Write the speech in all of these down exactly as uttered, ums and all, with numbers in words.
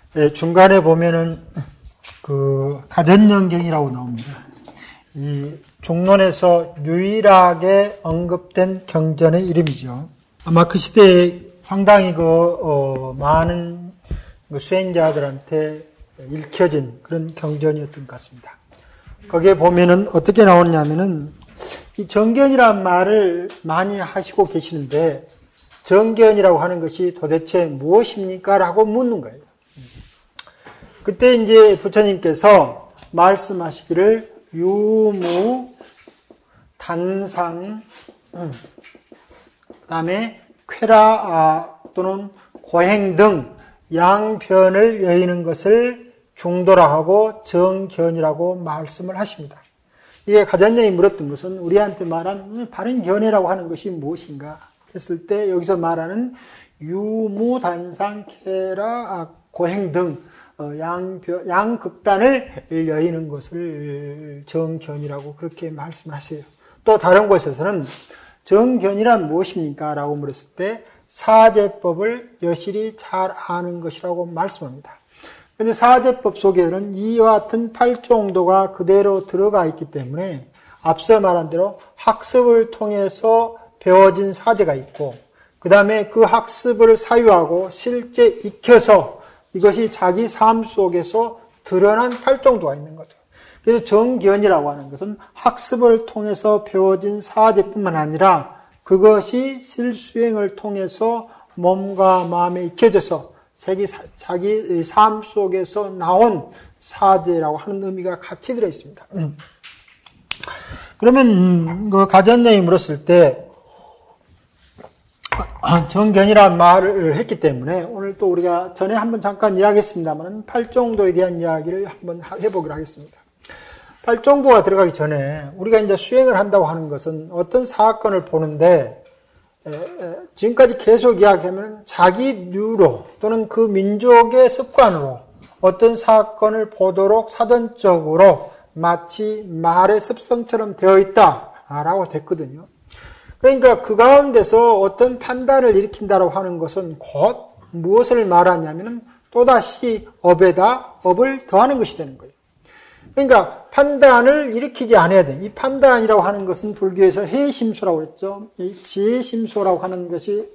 예, 중간에 보면은 그 가전연경이라고 나옵니다. 이 중론에서 유일하게 언급된 경전의 이름이죠. 아마 그 시대에 상당히 그 어, 많은 그 수행자들한테 읽혀진 그런 경전이었던 것 같습니다. 거기에 보면은 어떻게 나오냐면은 이 정견이라는 말을 많이 하시고 계시는데 정견이라고 하는 것이 도대체 무엇입니까? 라고 묻는 거예요. 그때 이제 부처님께서 말씀하시기를 유무, 단상, 음, 그 다음에 쾌라 또는 고행 등 양변을 여의는 것을 중도라 하고 정견이라고 말씀을 하십니다. 이게 가전령이 물었던 것은 우리한테 말한 바른 견해라고 하는 것이 무엇인가 했을 때 여기서 말하는 유무, 단상, 쾌라, 고행 등 양, 양극단을 여의는 것을 정견이라고 그렇게 말씀을 하세요. 또 다른 곳에서는 정견이란 무엇입니까? 라고 물었을 때 사제법을 여실히 잘 아는 것이라고 말씀합니다. 그런데 사제법 속에는 이와 같은 팔종도가 그대로 들어가 있기 때문에 앞서 말한 대로 학습을 통해서 배워진 사제가 있고 그 다음에 그 학습을 사유하고 실제 익혀서 이것이 자기 삶 속에서 드러난 팔종도가 있는 거죠. 그래서 정견이라고 하는 것은 학습을 통해서 배워진 사제뿐만 아니라 그것이 실수행을 통해서 몸과 마음에 익혀져서 자기, 자기 삶 속에서 나온 사제라고 하는 의미가 같이 들어있습니다. 음. 그러면 그 가전령이 물었을 때 정견이라는 말을 했기 때문에 오늘 또 우리가 전에 한번 잠깐 이야기했습니다만 팔종도에 대한 이야기를 한번 해보기로 하겠습니다. 팔종도가 들어가기 전에 우리가 이제 수행을 한다고 하는 것은 어떤 사건을 보는데 에, 에, 지금까지 계속 이야기하면 자기 류로 또는 그 민족의 습관으로 어떤 사건을 보도록 사전적으로 마치 말의 습성처럼 되어 있다라고 됐거든요. 그러니까 그 가운데서 어떤 판단을 일으킨다라고 하는 것은 곧 무엇을 말하냐면은 또다시 업에다 업을 더하는 것이 되는 거예요. 그러니까 판단을 일으키지 않아야 돼. 이 판단이라고 하는 것은 불교에서 해심소라고 그랬죠. 이 지혜심소라고 하는 것이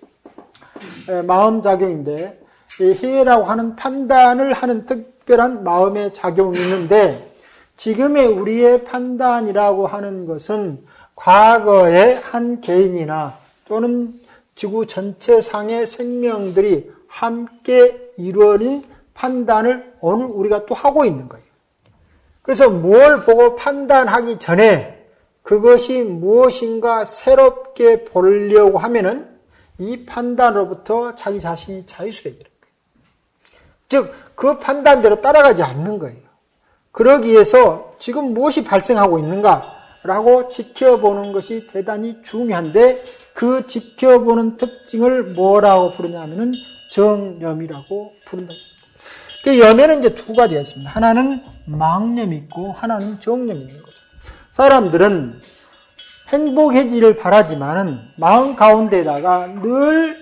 마음작용인데 이 해라고 하는 판단을 하는 특별한 마음의 작용이 있는데 지금의 우리의 판단이라고 하는 것은 과거의 한 개인이나 또는 지구 전체상의 생명들이 함께 이루어진 판단을 오늘 우리가 또 하고 있는 거예요. 그래서 뭘 보고 판단하기 전에 그것이 무엇인가 새롭게 보려고 하면은 이 판단으로부터 자기 자신이 자유스러워지는 거예요. 즉, 그 판단대로 따라가지 않는 거예요. 그러기 위해서 지금 무엇이 발생하고 있는가라고 지켜보는 것이 대단히 중요한데 그 지켜보는 특징을 뭐라고 부르냐면은 정념이라고 부른다. 그 염에는 이제 두 가지가 있습니다. 하나는 망념이 있고 하나는 정념이 있는 거죠. 사람들은 행복해지기를 바라지만은 마음 가운데다가 늘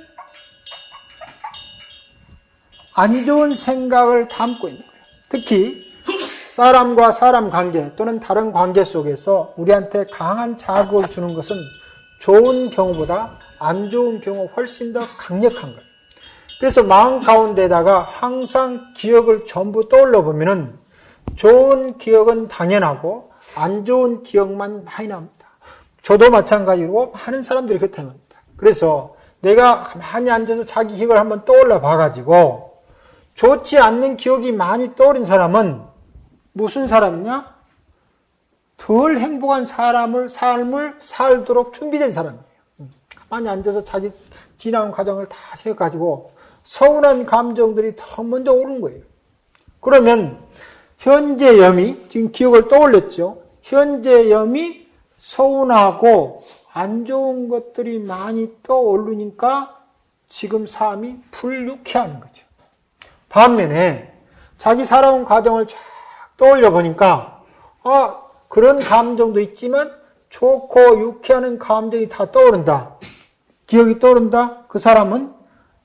안 좋은 생각을 담고 있는 거예요. 특히 사람과 사람 관계 또는 다른 관계 속에서 우리한테 강한 자극을 주는 것은 좋은 경우보다 안 좋은 경우 훨씬 더 강력한 거예요. 그래서 마음 가운데다가 항상 기억을 전부 떠올려 보면은 좋은 기억은 당연하고 안 좋은 기억만 많이 납니다. 저도 마찬가지로 많은 사람들이 그렇다는 겁니다. 그래서 내가 가만히 앉아서 자기 기억을 한번 떠올려 봐가지고 좋지 않는 기억이 많이 떠오른 사람은 무슨 사람이냐? 덜 행복한 사람을, 삶을 살도록 준비된 사람이에요. 가만히 앉아서 자기 지나온 과정을 다 생각가지고 서운한 감정들이 더 먼저 오는 거예요. 그러면 현재 염이, 지금 기억을 떠올렸죠. 현재 염이 서운하고 안 좋은 것들이 많이 떠오르니까 지금 삶이 불유쾌한 거죠. 반면에 자기 살아온 과정을 쫙 떠올려 보니까 아, 그런 감정도 있지만 좋고 유쾌한 감정이 다 떠오른다. 기억이 떠오른다. 그 사람은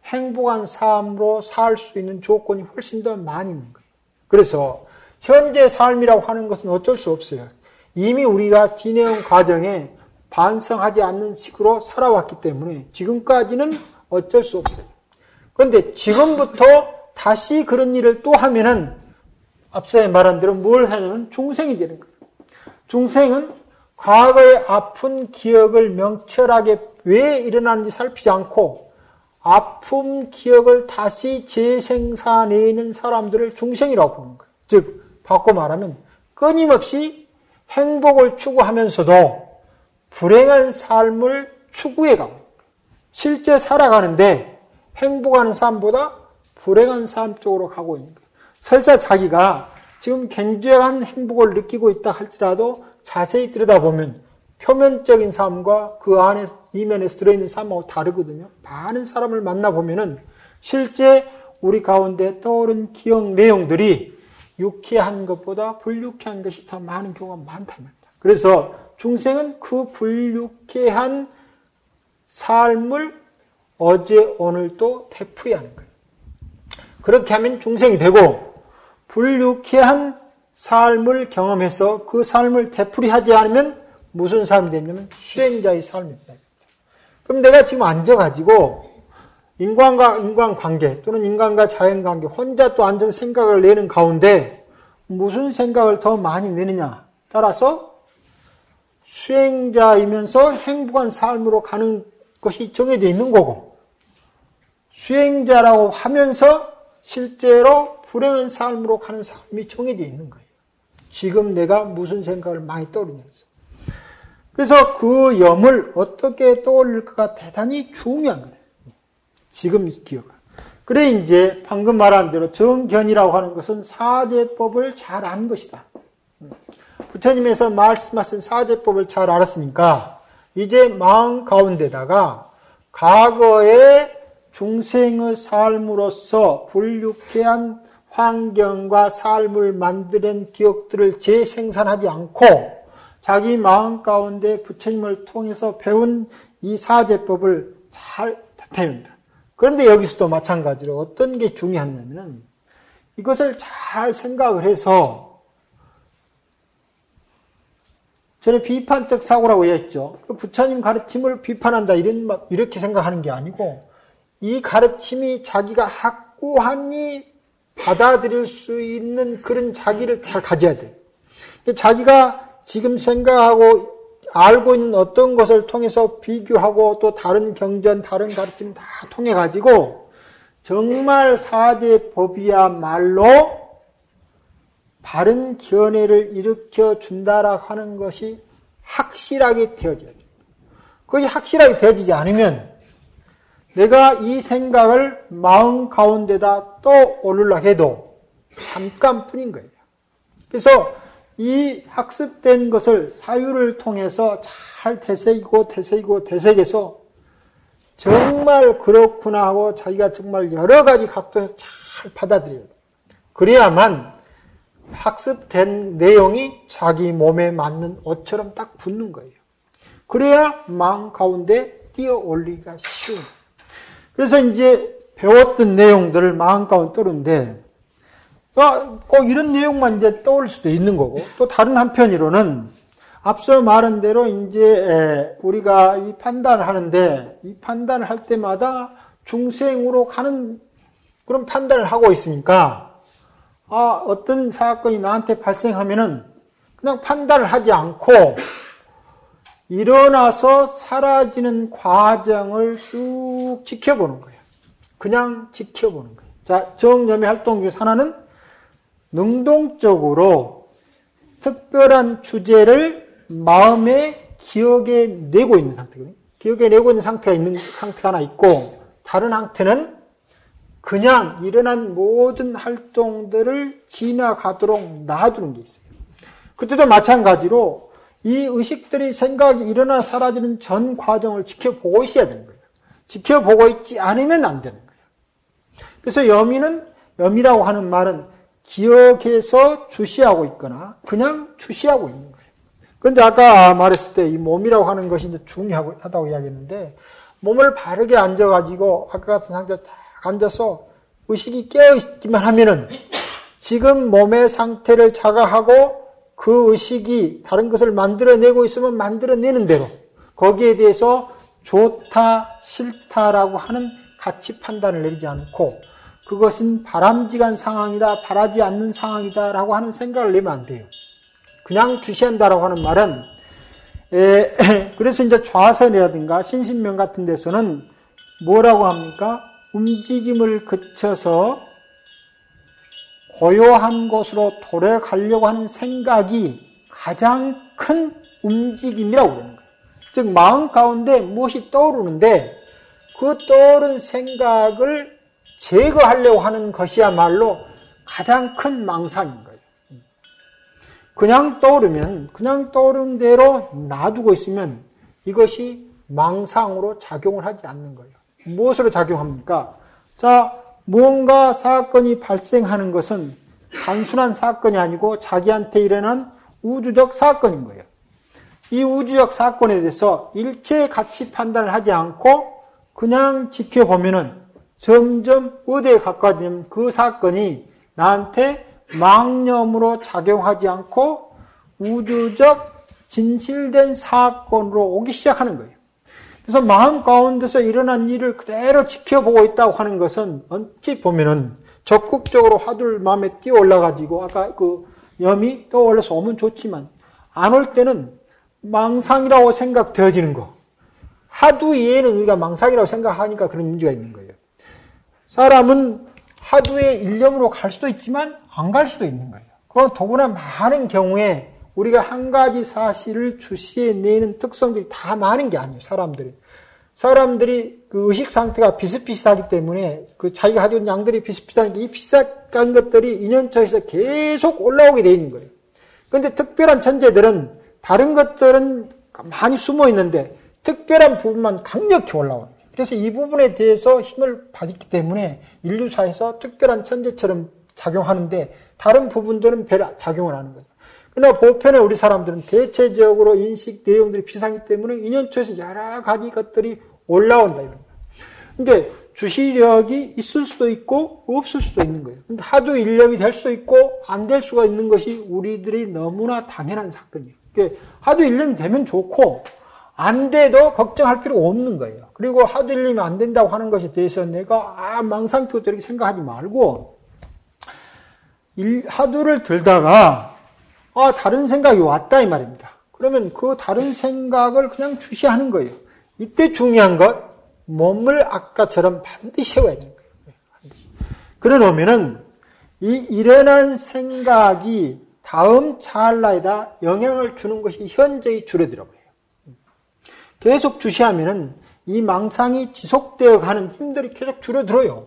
행복한 삶으로 살 수 있는 조건이 훨씬 더 많이 있는 거예요. 그래서 현재 삶이라고 하는 것은 어쩔 수 없어요. 이미 우리가 지내온 과정에 반성하지 않는 식으로 살아왔기 때문에 지금까지는 어쩔 수 없어요. 그런데 지금부터 다시 그런 일을 또 하면은 앞서 말한 대로 뭘 하냐면 중생이 되는 거예요. 중생은 과거의 아픈 기억을 명철하게 왜 일어나는지 살피지 않고 아픔 기억을 다시 재생산해내는 사람들을 중생이라고 부르는 거예요. 즉 바꿔 말하면 끊임없이 행복을 추구하면서도 불행한 삶을 추구해가고 실제 살아가는데 행복한 삶보다 불행한 삶 쪽으로 가고 있는 거예요. 설사 자기가 지금 굉장한 행복을 느끼고 있다 할지라도 자세히 들여다보면 표면적인 삶과 그 안에 이면에서 들어있는 삶하고 다르거든요. 많은 사람을 만나보면은 실제 우리 가운데 떠오른 기억 내용들이 유쾌한 것보다 불유쾌한 것이 더 많은 경우가 많다는 겁니다. 그래서 중생은 그 불유쾌한 삶을 어제 오늘 또 되풀이하는 거예요. 그렇게 하면 중생이 되고 불유쾌한 삶을 경험해서 그 삶을 되풀이하지 않으면 무슨 삶이 되냐면 수행자의 삶입니다. 그럼 내가 지금 앉아가지고 인간과 인간관계 또는 인간과 자연관계 혼자 또 앉아서 생각을 내는 가운데 무슨 생각을 더 많이 내느냐 따라서 수행자이면서 행복한 삶으로 가는 것이 정해져 있는 거고 수행자라고 하면서 실제로 불행한 삶으로 가는 삶이 정해져 있는 거예요. 지금 내가 무슨 생각을 많이 떠올리면서. 그래서 그 염을 어떻게 떠올릴까가 대단히 중요한 거예요. 지금 기억을. 그래 이제 방금 말한 대로 정견이라고 하는 것은 사제법을 잘 아는 것이다. 부처님께서 말씀하신 사제법을 잘 알았으니까 이제 마음 가운데다가 과거의 중생의 삶으로서 불유쾌한 환경과 삶을 만드는 기억들을 재생산하지 않고 자기 마음 가운데 부처님을 통해서 배운 이 사제법을 잘 다듬는다. 그런데 여기서도 마찬가지로 어떤 게 중요하냐면 이것을 잘 생각을 해서 전에 비판적 사고라고 했죠. 부처님 가르침을 비판한다 이런 이렇게 생각하는 게 아니고 이 가르침이 자기가 확고하니 받아들일 수 있는 그런 자기를 잘 가져야 돼요. 자기가 지금 생각하고 알고 있는 어떤 것을 통해서 비교하고 또 다른 경전, 다른 가르침 다 통해 가지고 정말 사제법이야말로 바른 견해를 일으켜 준다라고 하는 것이 확실하게 되어져야 돼요. 그것이 확실하게 되어지지 않으면 내가 이 생각을 마음 가운데다 떠올리려 해도 잠깐뿐인 거예요. 그래서 이 학습된 것을 사유를 통해서 잘 되새기고 되새기고 되새겨서 정말 그렇구나 하고 자기가 정말 여러 가지 각도에서 잘 받아들여요. 그래야만 학습된 내용이 자기 몸에 맞는 옷처럼 딱 붙는 거예요. 그래야 마음 가운데 띄어 올리기가 쉬운. 그래서 이제 배웠던 내용들을 마음 가운데 떠오르는데 꼭 이런 내용만 이제 떠올 수도 있는 거고, 또 다른 한편으로는 앞서 말한 대로 이제 우리가 이 판단을 하는데 이 판단을 할 때마다 중생으로 가는 그런 판단을 하고 있으니까 아, 어떤 사건이 나한테 발생하면은 그냥 판단을 하지 않고 일어나서 사라지는 과정을 쭉 지켜보는 거예요. 그냥 지켜보는 거예요. 자, 정념의 활동 중에 하나는 능동적으로 특별한 주제를 마음에 기억에 내고 있는 상태거든요. 기억에 내고 있는 상태가 있는 상태가 하나 있고, 다른 상태는 그냥 일어난 모든 활동들을 지나가도록 놔두는 게 있어요. 그때도 마찬가지로 이 의식들이 생각이 일어나 사라지는 전 과정을 지켜보고 있어야 되는 거예요. 지켜보고 있지 않으면 안 되는 거예요. 그래서 염이는, 염이라고 하는 말은 기억해서 주시하고 있거나 그냥 주시하고 있는 거예요. 그런데 아까 말했을 때 이 몸이라고 하는 것이 이제 중요하다고 이야기했는데, 몸을 바르게 앉아가지고 아까 같은 상태로 딱 앉아서 의식이 깨어있기만 하면은 지금 몸의 상태를 자각하고 그 의식이 다른 것을 만들어내고 있으면 만들어내는 대로 거기에 대해서 좋다, 싫다라고 하는 가치 판단을 내리지 않고 그것은 바람직한 상황이다, 바라지 않는 상황이다라고 하는 생각을 내면 안 돼요. 그냥 주시한다라고 하는 말은 에, 그래서 이제 좌선이라든가 신신명 같은 데서는 뭐라고 합니까? 움직임을 그쳐서 고요한 곳으로 돌아가려고 하는 생각이 가장 큰 움직임이라고 그러는 거예요. 즉 마음 가운데 무엇이 떠오르는데 그 떠오른 생각을 제거하려고 하는 것이야말로 가장 큰 망상인 거예요. 그냥 떠오르면 그냥 떠오른 대로 놔두고 있으면 이것이 망상으로 작용을 하지 않는 거예요. 무엇으로 작용합니까? 자, 무언가 사건이 발생하는 것은 단순한 사건이 아니고 자기한테 일어난 우주적 사건인 거예요. 이 우주적 사건에 대해서 일체의 가치 판단을 하지 않고 그냥 지켜보면은 점점 어디에 가까워지면 그 사건이 나한테 망념으로 작용하지 않고 우주적 진실된 사건으로 오기 시작하는 거예요. 그래서 마음 가운데서 일어난 일을 그대로 지켜보고 있다고 하는 것은 어찌 보면은 적극적으로 화두를 마음에 띄어 올라가지고 아까 그 염이 떠올라서 오면 좋지만 안 올 때는 망상이라고 생각되어지는 거. 하두 이해는 우리가 망상이라고 생각하니까 그런 문제가 있는 거예요. 사람은 하두의 일념으로 갈 수도 있지만 안 갈 수도 있는 거예요. 그건 더구나 많은 경우에 우리가 한 가지 사실을 주시해내는 특성들이 다 많은 게 아니에요, 사람들이. 사람들이 그 의식 상태가 비슷비슷하기 때문에 그 자기가 가지고 있는 양들이 비슷비슷하니까 이 비슷한 것들이 인연처에서 계속 올라오게 돼 있는 거예요. 그런데 특별한 천재들은 다른 것들은 많이 숨어 있는데 특별한 부분만 강력히 올라와요. 그래서 이 부분에 대해서 힘을 받기 때문에 인류사에서 특별한 천재처럼 작용하는데 다른 부분들은 별 작용을 하는 거죠. 그러나 보편의 우리 사람들은 대체적으로 인식 내용들이 비슷하기 때문에 인연초에서 여러 가지 것들이 올라온다. 이런 거예요. 근데 주시력이 있을 수도 있고 없을 수도 있는 거예요. 근데 하두 일념이 될 수도 있고 안 될 수가 있는 것이 우리들이 너무나 당연한 사건이에요. 그러니까 하두 일념이 되면 좋고 안 돼도 걱정할 필요가 없는 거예요. 그리고 하두 일념이 안 된다고 하는 것에 대해서 내가 아 망상표 이렇게 생각하지 말고 일, 하두를 들다가 아, 다른 생각이 왔다, 이 말입니다. 그러면 그 다른 생각을 그냥 주시하는 거예요. 이때 중요한 것, 몸을 아까처럼 반드시 세워야 되는 거예요. 반드시. 그래 놓으면은, 이 일어난 생각이 다음 찰나에다 영향을 주는 것이 현저히 줄어들어 버려요. 계속 주시하면은, 이 망상이 지속되어 가는 힘들이 계속 줄어들어요.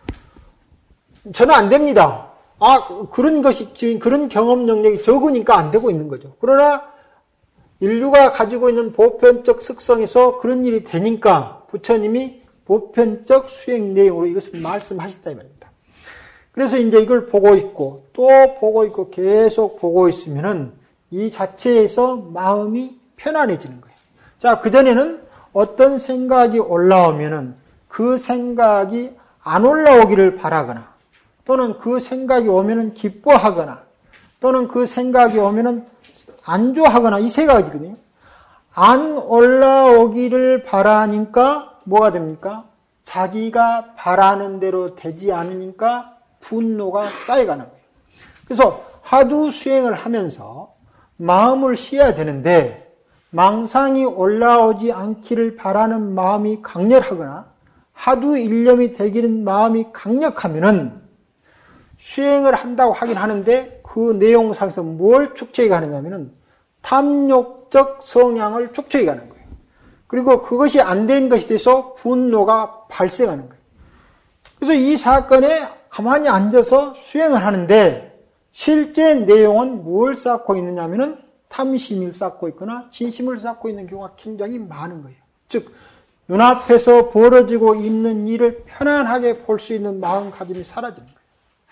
저는 안 됩니다. 아, 그런 것이, 지금 그런 경험 능력이 적으니까 안 되고 있는 거죠. 그러나 인류가 가지고 있는 보편적 특성에서 그런 일이 되니까 부처님이 보편적 수행 내용으로 이것을 말씀하셨다 이 말입니다. 그래서 이제 이걸 보고 있고 또 보고 있고 계속 보고 있으면은 이 자체에서 마음이 편안해지는 거예요. 자, 그전에는 어떤 생각이 올라오면은 그 생각이 안 올라오기를 바라거나 또는 그 생각이 오면은 기뻐하거나 또는 그 생각이 오면은 안좋아하거나 이 세 가지거든요. 안 올라오기를 바라니까 뭐가 됩니까? 자기가 바라는 대로 되지 않으니까 분노가 쌓여가는 거예요. 그래서 하두 수행을 하면서 마음을 쉬어야 되는데 망상이 올라오지 않기를 바라는 마음이 강렬하거나 하두 일념이 되기는 마음이 강력하면은 수행을 한다고 하긴 하는데 그 내용상에서 뭘 축적해 가느냐면은 탐욕적 성향을 축적해 가는 거예요. 그리고 그것이 안 된 것에 대해서 분노가 발생하는 거예요. 그래서 이 사건에 가만히 앉아서 수행을 하는데 실제 내용은 뭘 쌓고 있느냐면은 탐심을 쌓고 있거나 진심을 쌓고 있는 경우가 굉장히 많은 거예요. 즉 눈앞에서 벌어지고 있는 일을 편안하게 볼 수 있는 마음가짐이 사라지는 거예요.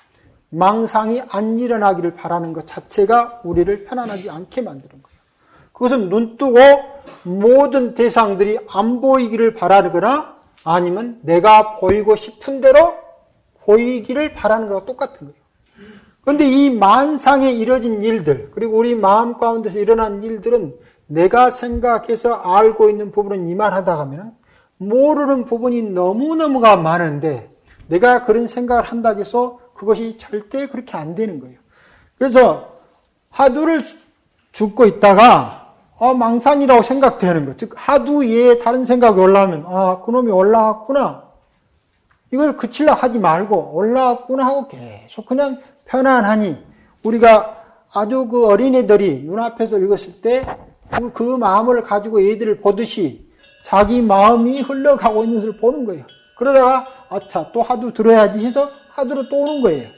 망상이 안 일어나기를 바라는 것 자체가 우리를 편안하지 않게 만드는 거예요. 그것은 눈 뜨고 모든 대상들이 안 보이기를 바라거나 아니면 내가 보이고 싶은 대로 보이기를 바라는 것과 똑같은 거예요. 그런데 이 만상에 이뤄진 일들, 그리고 우리 마음 가운데서 일어난 일들은 내가 생각해서 알고 있는 부분은 이만하다 하면 모르는 부분이 너무너무가 많은데 내가 그런 생각을 한다고 해서 그것이 절대 그렇게 안 되는 거예요. 그래서 화두를 죽고 있다가 아, 망상이라고 생각되는 거. 즉 하두 외에 다른 생각이 올라오면 아, 그놈이 올라왔구나. 이걸 그치려고 하지 말고 올라왔구나 하고 계속 그냥 편안하니 우리가 아주 그 어린애들이 눈앞에서 읽었을 때 그, 그 마음을 가지고 애들을 보듯이 자기 마음이 흘러가고 있는 것을 보는 거예요. 그러다가 아차 또 하두 들어야지 해서 하두로 또 오는 거예요.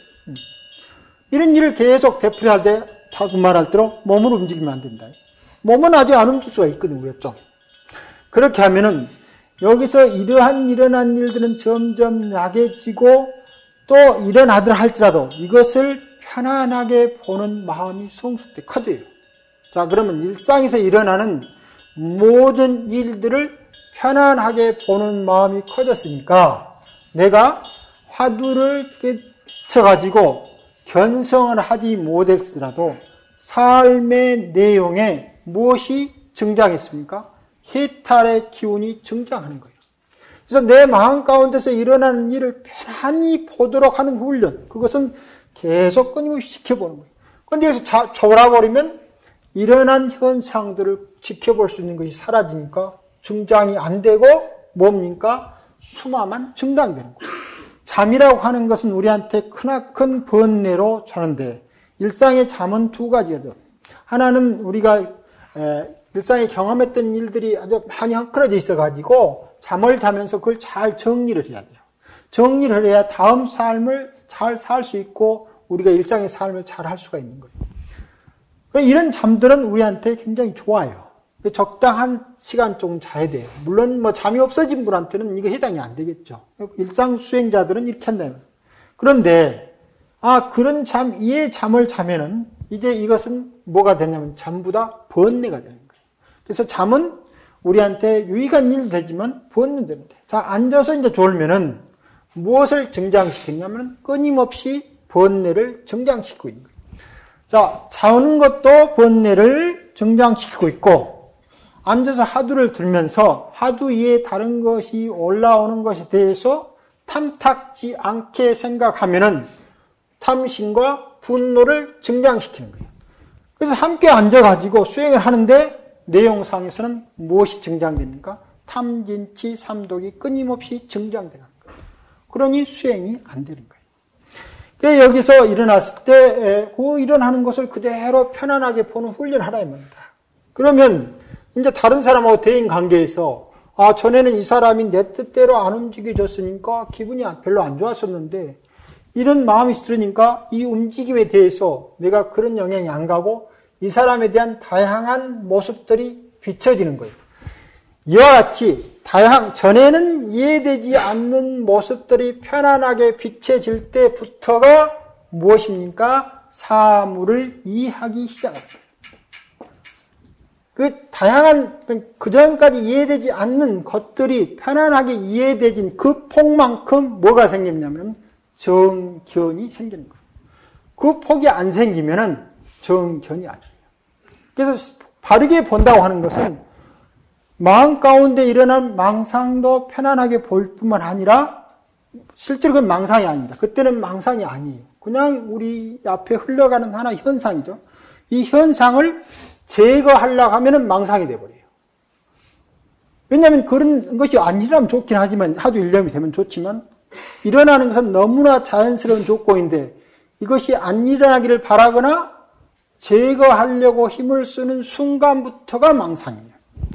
이런 일을 계속 되풀이할 때 방금 말할 대로 몸을 움직이면 안 됩니다. 몸은 아주 안 움직일 수가 있거든요. 우리가 좀. 그렇게 하면은 여기서 이러한 일어난 일들은 점점 약해지고 또 일어나더라 할지라도 이것을 편안하게 보는 마음이 성숙돼 커져요. 자, 그러면 일상에서 일어나는 모든 일들을 편안하게 보는 마음이 커졌으니까 내가 화두를 깨쳐가지고 견성을 하지 못했으라도 삶의 내용에 무엇이 증장했습니까? 해탈의 기운이 증장하는 거예요. 그래서 내 마음 가운데서 일어나는 일을 편안히 보도록 하는 훈련, 그것은 계속 끊임없이 지켜보는 거예요. 그런데 여기서 졸아버리면 일어난 현상들을 지켜볼 수 있는 것이 사라지니까 증장이 안 되고 뭡니까? 수마만 증강되는 거예요. 잠이라고 하는 것은 우리한테 크나큰 번뇌로 자는데 일상의 잠은 두 가지죠. 하나는 우리가 일상에 경험했던 일들이 아주 많이 헝클어져 있어가지고 잠을 자면서 그걸 잘 정리를 해야 돼요. 정리를 해야 다음 삶을 잘 살 수 있고 우리가 일상의 삶을 잘 할 수가 있는 거예요. 이런 잠들은 우리한테 굉장히 좋아요. 적당한 시간 조금 자야 돼요. 물론 뭐 잠이 없어진 분한테는 이거 해당이 안 되겠죠. 일상 수행자들은 이렇게 한다면. 그런데 아 그런 잠, 이에 잠을 자면은 이제 이것은 뭐가 되냐면 전부 다 번뇌가 되는 거예요. 그래서 잠은 우리한테 유익한 일도 되지만 번뇌 됩니다. 자, 앉아서 이제 졸면은 무엇을 증장시키냐면 끊임없이 번뇌를 증장시키고 있는 거예요. 자, 자는 것도 번뇌를 증장시키고 있고 앉아서 하두를 들면서 하두 위에 다른 것이 올라오는 것에 대해서 탐탁지 않게 생각하면은 탐심과 분노를 증장시키는 거예요. 그래서 함께 앉아가지고 수행을 하는데 내용상에서는 무엇이 증장됩니까? 탐진치 삼독이 끊임없이 증장되는 거예요. 그러니 수행이 안 되는 거예요. 그래서 여기서 일어났을 때 그 일어나는 것을 그대로 편안하게 보는 훈련을 하라 이 말입니다. 그러면 이제 다른 사람하고 대인 관계에서 아 전에는 이 사람이 내 뜻대로 안 움직여줬으니까 기분이 별로 안 좋았었는데 이런 마음이 들으니까 이 움직임에 대해서 내가 그런 영향이 안 가고 이 사람에 대한 다양한 모습들이 비춰지는 거예요. 이와 같이 다양 전에는 이해되지 않는 모습들이 편안하게 비춰질 때부터가 무엇입니까? 사물을 이해하기 시작합니다. 그 다양한 그 전까지 이해되지 않는 것들이 편안하게 이해되진 그 폭만큼 뭐가 생기냐면 정견이 생기는 거예요. 그 폭이 안 생기면은 정견이 아니에요. 그래서 바르게 본다고 하는 것은 마음 가운데 일어난 망상도 편안하게 볼 뿐만 아니라 실제로 그건 망상이 아닙니다. 그때는 망상이 아니에요. 그냥 우리 앞에 흘러가는 하나의 현상이죠. 이 현상을 제거하려고 하면은 망상이 돼버려요. 왜냐하면 그런 것이 안 일어나면 좋긴 하지만 하도 일념이 되면 좋지만 일어나는 것은 너무나 자연스러운 조건인데 이것이 안 일어나기를 바라거나 제거하려고 힘을 쓰는 순간부터가 망상이에요.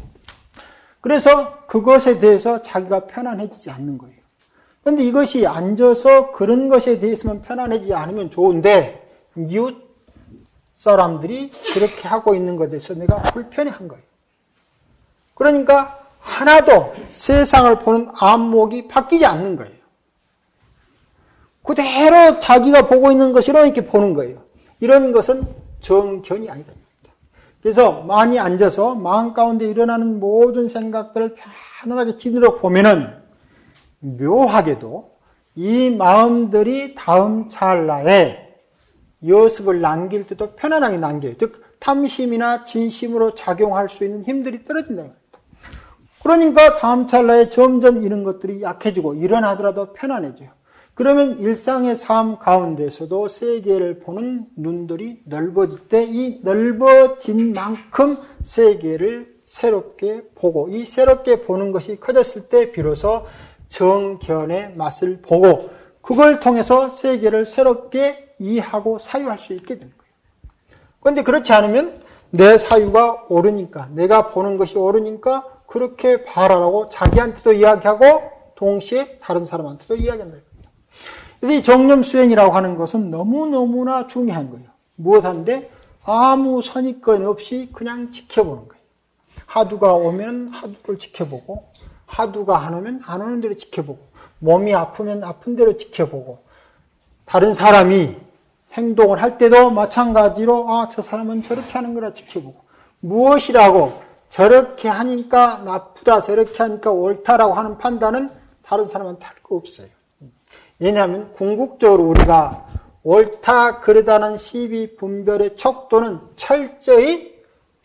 그래서 그것에 대해서 자기가 편안해지지 않는 거예요. 그런데 이것이 앉아서 그런 것에 대해서만 편안해지지 않으면 좋은데 이웃 사람들이 그렇게 하고 있는 것에 대해서 내가 불편해한 거예요. 그러니까 하나도 세상을 보는 안목이 바뀌지 않는 거예요. 그대로 자기가 보고 있는 것으로 이렇게 보는 거예요. 이런 것은 정견이 아니다. 그래서 많이 앉아서 마음 가운데 일어나는 모든 생각들을 편안하게 지도록 보면은 묘하게도 이 마음들이 다음 찰나에 여습을 남길 때도 편안하게 남겨요. 즉 탐심이나 진심으로 작용할 수 있는 힘들이 떨어진다는 거예요. 그러니까 다음 찰나에 점점 이런 것들이 약해지고 일어나더라도 편안해져요. 그러면 일상의 삶 가운데서도 세계를 보는 눈들이 넓어질 때 이 넓어진 만큼 세계를 새롭게 보고 이 새롭게 보는 것이 커졌을 때 비로소 정견의 맛을 보고 그걸 통해서 세계를 새롭게 이해하고 사유할 수 있게 되는 거예요. 그런데 그렇지 않으면 내 사유가 옳으니까 내가 보는 것이 옳으니까 그렇게 봐라라고 자기한테도 이야기하고 동시에 다른 사람한테도 이야기한다. 그래서 이 정념 수행이라고 하는 것은 너무너무나 중요한 거예요. 무엇한데? 아무 선입견 없이 그냥 지켜보는 거예요. 하두가 오면 하두를 지켜보고 하두가 안 오면 안 오는 대로 지켜보고 몸이 아프면 아픈 대로 지켜보고 다른 사람이 행동을 할 때도 마찬가지로 아, 저 사람은 저렇게 하는 거라 지켜보고 무엇이라고 저렇게 하니까 나쁘다 저렇게 하니까 옳다라고 하는 판단은 다른 사람한테 할 거 없어요. 왜냐하면 궁극적으로 우리가 옳다 그르다는 시비 분별의 척도는 철저히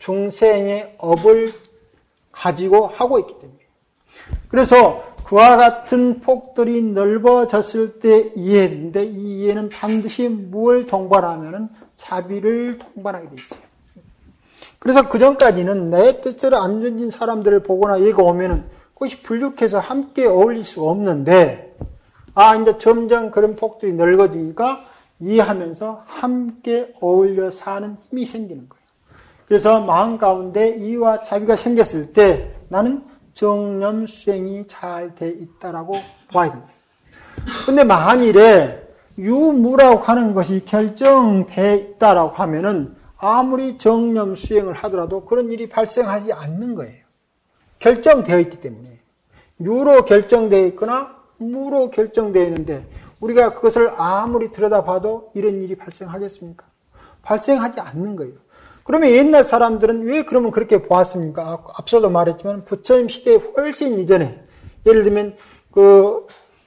중생의 업을 가지고 하고 있기 때문에 그래서 그와 같은 폭들이 넓어졌을 때 이해인데 이 이해는 반드시 뭘 동반하면은 자비를 동반하게 돼 있어요. 그래서 그 전까지는 내 뜻대로 안 던진 사람들을 보거나 얘가 오면은 그것이 불육해서 함께 어울릴 수 없는데 아 이제 점점 그런 폭들이 넓어지니까 이해하면서 함께 어울려 사는 힘이 생기는 거예요. 그래서 마음 가운데 이와 자비가 생겼을 때 나는 정념 수행이 잘 돼 있다라고 봐야 됩니다. 근데 만일에 유무라고 하는 것이 결정돼 있다라고 하면은 아무리 정념 수행을 하더라도 그런 일이 발생하지 않는 거예요. 결정되어 있기 때문에. 유로 결정되어 있거나 무로 결정되어 있는데 우리가 그것을 아무리 들여다봐도 이런 일이 발생하겠습니까? 발생하지 않는 거예요. 그러면 옛날 사람들은 왜 그러면 그렇게 보았습니까? 앞서도 말했지만 부처님 시대에 훨씬 이전에 예를 들면 그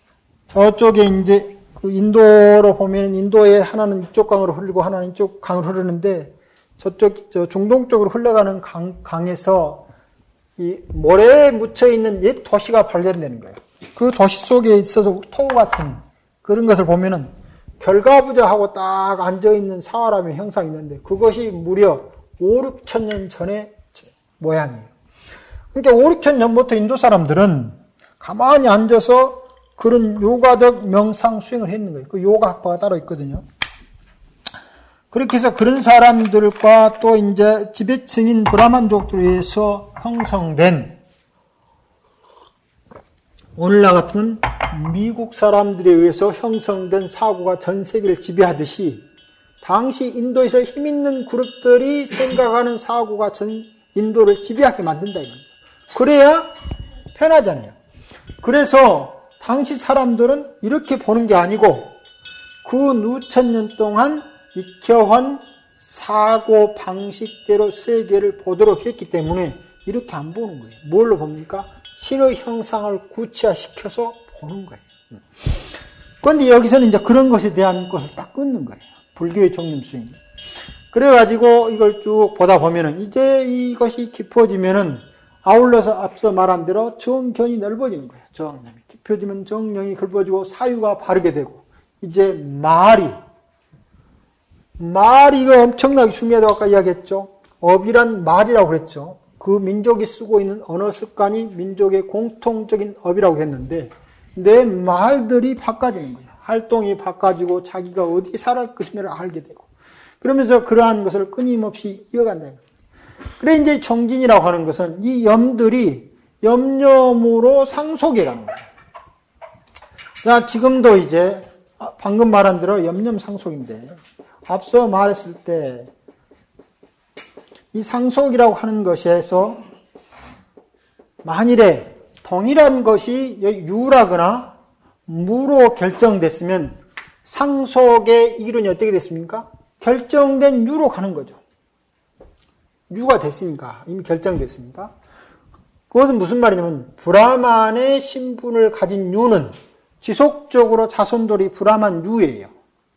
저쪽에 이제 그 인도로 보면 인도에 하나는 이쪽 강으로 흐르고 하나는 이쪽 강으로 흐르는데 저쪽 저 중동 쪽으로 흘러가는 강, 강에서 이 모래에 묻혀 있는 옛 도시가 발견되는 거예요. 그 도시 속에 있어서 토 같은 그런 것을 보면은 결과부자하고 딱 앉아있는 사람의 형상이 있는데 그것이 무려 오륙천 년 전의 모양이에요. 그러니까 오륙천 년부터 인도 사람들은 가만히 앉아서 그런 요가적 명상 수행을 했는 거예요. 그 요가 학파가 따로 있거든요. 그렇게 해서 그런 사람들과 또 이제 지배층인 브라만족들에 의해서 형성된 오늘날 같은 미국 사람들에 의해서 형성된 사고가 전 세계를 지배하듯이 당시 인도에서 힘있는 그룹들이 생각하는 사고가 전 인도를 지배하게 만든다 이겁니다. 그래야 편하잖아요. 그래서 당시 사람들은 이렇게 보는 게 아니고 그 누천 년 동안 익혀온 사고 방식대로 세계를 보도록 했기 때문에 이렇게 안 보는 거예요. 뭘로 봅니까? 신의 형상을 구체화시켜서 보는 거예요. 그런데 여기서는 이제 그런 것에 대한 것을 딱 끊는 거예요. 불교의 정념 수행. 그래가지고 이걸 쭉 보다 보면은 이제 이것이 깊어지면은 아울러서 앞서 말한 대로 정견이 넓어지는 거예요. 정념이 깊어지면 정령이 넓어지고 사유가 바르게 되고 이제 말이 말이 이거 엄청나게 중요하다고 아까 이야기했죠. 업이란 말이라고 그랬죠. 그 민족이 쓰고 있는 언어 습관이 민족의 공통적인 업이라고 했는데 내 말들이 바꿔지는 거예요. 활동이 바꿔지고 자기가 어디 살할 것인가를 알게 되고 그러면서 그러한 것을 끊임없이 이어간다. 그래 이제 정진이라고 하는 것은 이 염들이 염념으로 상속해 가는 거예요. 자, 지금도 이제 방금 말한 대로 염념 상속인데 앞서 말했을 때 이 상속이라고 하는 것에서 만일에 동일한 것이 유라거나 무로 결정됐으면 상속의 이론이 어떻게 됐습니까? 결정된 유로 가는 거죠. 유가 됐으니까, 이미 결정됐으니까. 그것은 무슨 말이냐면 브라만의 신분을 가진 유는 지속적으로 자손들이 브라만 유예요.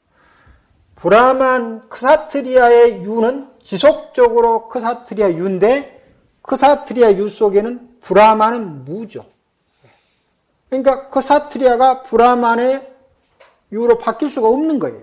브라만 크사트리아의 유는 지속적으로 크사트리아 유인데 크사트리아 유 속에는 브라만은 무죠. 그러니까 크사트리아가 브라만의 유로 바뀔 수가 없는 거예요.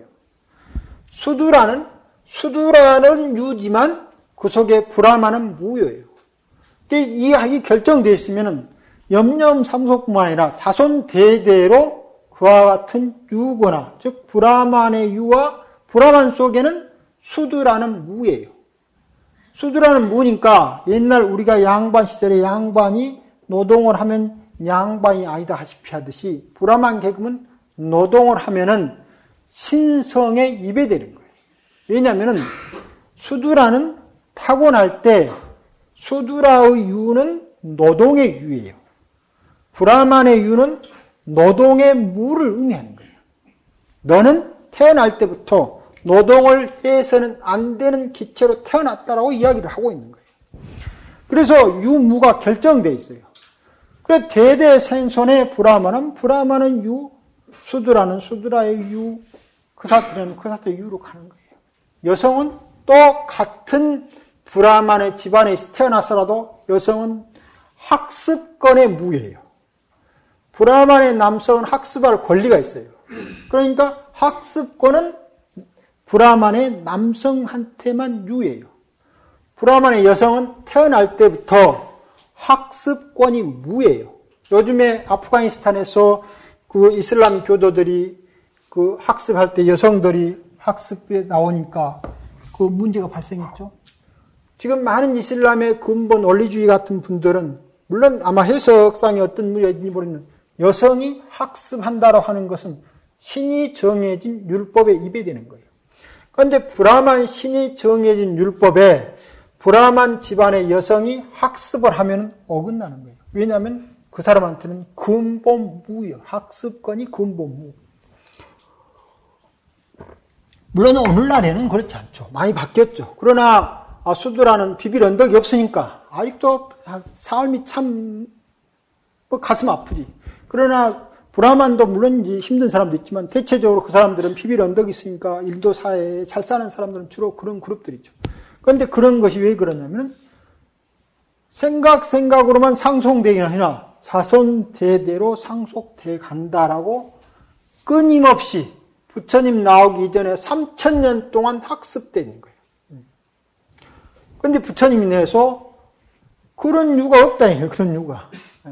수두라는 수두라는 유지만 그 속에 브라만은 무예요. 이 학이 결정되어 있으면 염염삼속뿐만 아니라 자손 대대로 그와 같은 유거나 즉 브라만의 유와 브라만 속에는 수두라는 무예요. 수두라는 무니까 옛날 우리가 양반 시절에 양반이 노동을 하면 양반이 아니다 하시피 하듯이 브라만 계급은 노동을 하면은 신성에 입에되는 거예요. 왜냐하면은 수두라는 타고날 때 수두라의 유는 노동의 유예요. 브라만의 유는 노동의 무를 의미하는 거예요. 너는 태어날 때부터 노동을 해서는 안 되는 기체로 태어났다라고 이야기를 하고 있는 거예요. 그래서 유무가 결정되어 있어요. 그래서 대대생손의 브라만은 브라만은 유, 수두라는 수두라의 유, 크사트리아는 크사트리아의 유로 가는 거예요. 여성은 또 같은 브라만의 집안에 태어나서라도 여성은 학습권의 무예요. 브라만의 남성은 학습할 권리가 있어요. 그러니까 학습권은 브라만의 남성한테만 유예요. 브라만의 여성은 태어날 때부터 학습권이 무예요. 요즘에 아프가니스탄에서 그 이슬람 교도들이 그 학습할 때 여성들이 학습에 나오니까 그 문제가 발생했죠. 지금 많은 이슬람의 근본 원리주의 같은 분들은 물론 아마 해석상에 어떤 문제가 있는지 모르겠는데 여성이 학습한다라고 하는 것은 신이 정해진 율법에 입에되는 거예요. 그런데 브라만 신이 정해진 율법에 브라만 집안의 여성이 학습을 하면 어긋나는 거예요. 왜냐하면 그 사람한테는 근본 무예요. 학습권이 근본 무. 물론 오늘날에는 그렇지 않죠. 많이 바뀌었죠. 그러나 수두라는 비빌 언덕이 없으니까 아직도 삶이 참 가슴 아프지. 그러나 브라만도 물론 이제 힘든 사람도 있지만 대체적으로 그 사람들은 비빌 언덕이 있으니까 인도 사회에 잘 사는 사람들은 주로 그런 그룹들이죠. 그런데 그런 것이 왜 그러냐면 생각 생각으로만 상속되긴 하나 자손 대대로 상속돼 간다라고 끊임없이 부처님 나오기 이전에 삼천 년 동안 학습되는 거예요. 그런데 부처님이 내서 그런 유가 없다니까요. 그런 유가.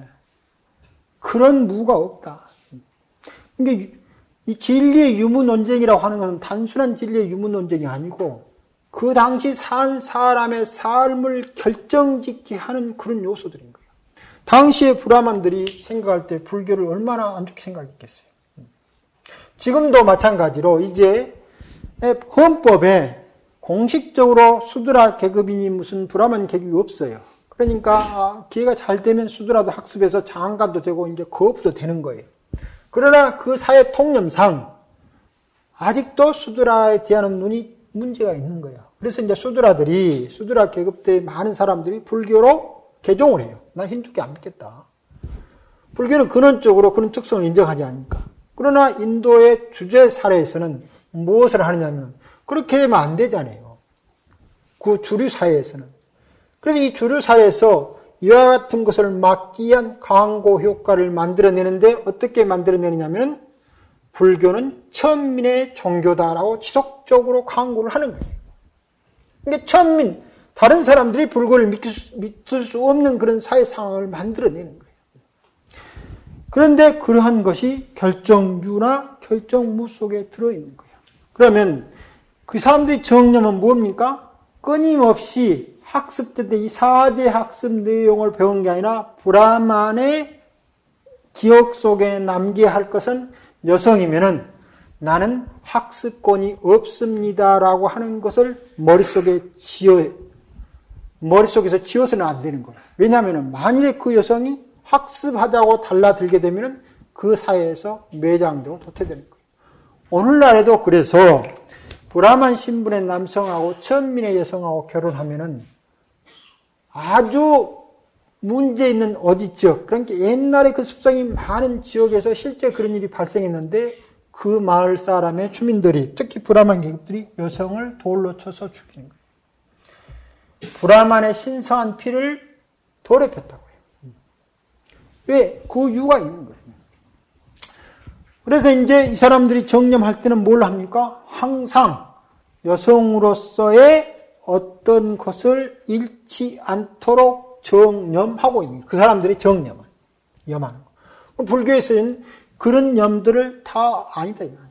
그런 무가 없다. 그러니까 이 진리의 유무 논쟁이라고 하는 것은 단순한 진리의 유무 논쟁이 아니고 그 당시 산 사람의 삶을 결정짓게 하는 그런 요소들인 거예요. 당시의 브라만들이 생각할 때 불교를 얼마나 안 좋게 생각했겠어요. 지금도 마찬가지로 이제 헌법에 공식적으로 수드라 계급이니 무슨 브라만 계급이 없어요. 그러니까 기회가 잘 되면 수드라도 학습해서 장관도 되고 이제 거부도 되는 거예요. 그러나 그 사회 통념상 아직도 수드라에 대한 눈이 문제가 있는 거예요. 그래서 이제 수드라들이 수드라 계급들의 많은 사람들이 불교로 개종을 해요. 나 힌두교 안 믿겠다. 불교는 근원적으로 그런 특성을 인정하지 않으니까. 그러나 인도의 주제 사례에서는 무엇을 하느냐면 그렇게 되면 안 되잖아요. 그 주류 사회에서는. 그래서 이 주류 사회에서 이와 같은 것을 막기 위한 광고 효과를 만들어내는데 어떻게 만들어내느냐면 불교는 천민의 종교다라고 지속적으로 광고를 하는 거예요. 그러니까 천민, 다른 사람들이 불교를 믿을 수, 믿을 수 없는 그런 사회 상황을 만들어내는 거예요. 그런데 그러한 것이 결정유나 결정무 속에 들어있는 거예요. 그러면 그 사람들의 정념은 뭡니까? 끊임없이 학습 때 이 사제 학습 내용을 배운 게 아니라 브라만의 기억 속에 남겨야 할 것은 여성이면은 나는 학습권이 없습니다라고 하는 것을 머릿속에 지어, 머릿속에서 지어서는 안 되는 거예요. 왜냐하면 만일에 그 여성이 학습하자고 달라들게 되면 그 사회에서 매장되고 도태되는 거예요. 오늘날에도 그래서 브라만 신분의 남성하고 천민의 여성하고 결혼하면은 아주 문제 있는 어디 지역, 그러니까 옛날에 그 습성이 많은 지역에서 실제 그런 일이 발생했는데 그 마을 사람의 주민들이, 특히 브라만 계급들이 여성을 돌로 쳐서 죽이는 거예요. 브라만의 신성한 피를 돌에 폈다고요. 왜? 그 이유가 있는 거예요. 그래서 이제 이 사람들이 정념할 때는 뭘 합니까? 항상 여성으로서의 어떤 것을 잃지 않도록 정념하고 있는 거예요. 그 사람들이 정념을, 염하는 거. 불교에서는 그런 염들을 다 아니다, 아니다.